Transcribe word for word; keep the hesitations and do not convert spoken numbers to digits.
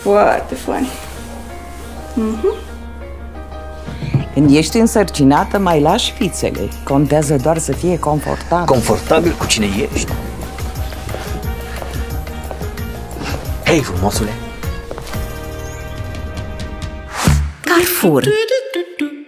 Foarte funny. Mhm. Când ești însărcinată, mai lași fițele. Contează doar să fie confortabil. Confortabil cu cine ești. Hei, frumosule! Carrefour.